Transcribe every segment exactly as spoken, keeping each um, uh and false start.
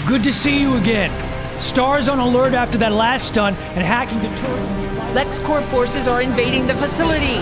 Good to see you again. Star's on alert after that last stunt and hacking to turret. LexCorp forces are invading the facility.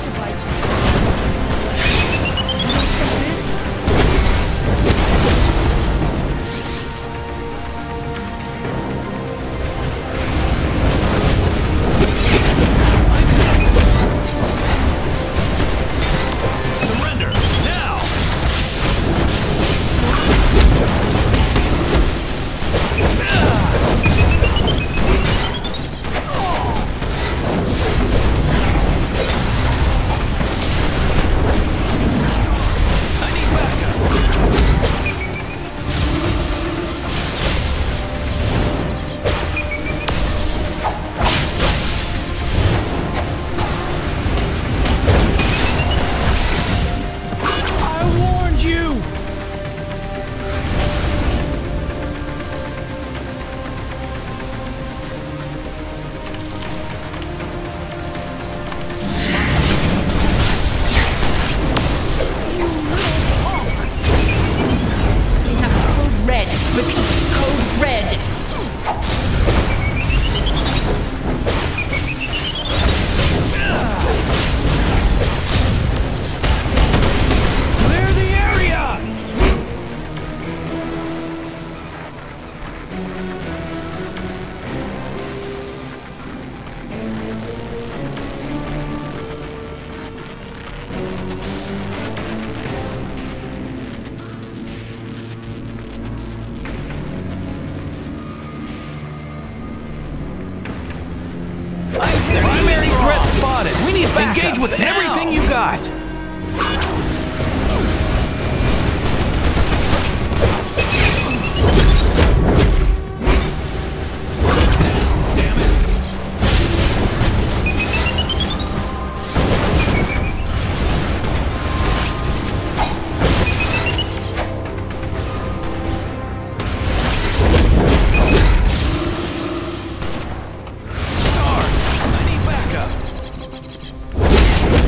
Primary threat spotted. We need backup. Engage with now. everything you got. Damn it!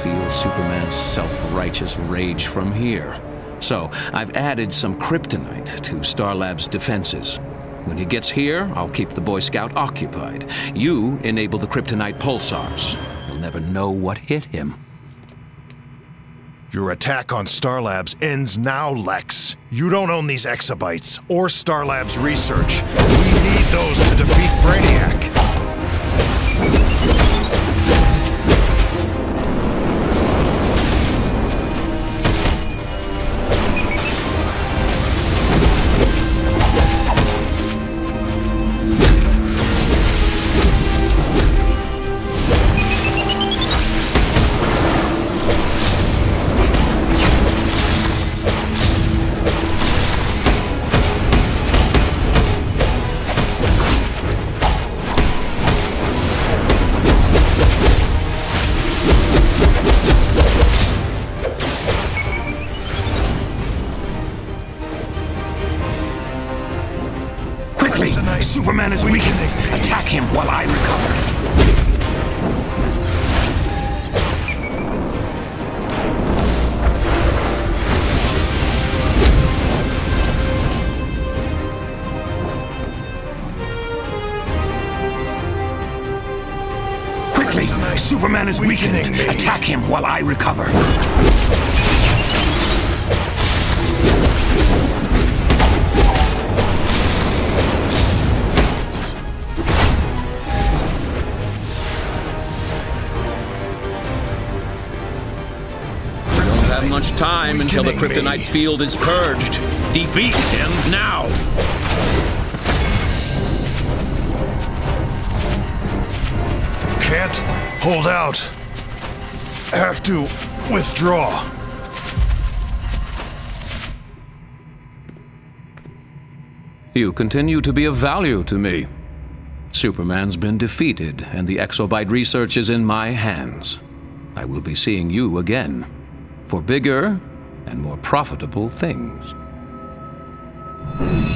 feel Superman's self-righteous rage from here. So, I've added some kryptonite to Starlab's defenses. When he gets here, I'll keep the Boy Scout occupied. You enable the kryptonite pulsars. He'll never know what hit him. Your attack on Starlabs ends now, Lex. You don't own these exabytes, or Starlab's research. We need those to defeat Brainiac. Superman is weakening. Attack him while I recover. Quickly! Superman is weakening. Attack him while I recover. Much time until the kryptonite field is purged. Defeat him now! Can't hold out. Have to withdraw. You continue to be of value to me. Superman's been defeated, and the exobyte research is in my hands. I will be seeing you again, for bigger and more profitable things.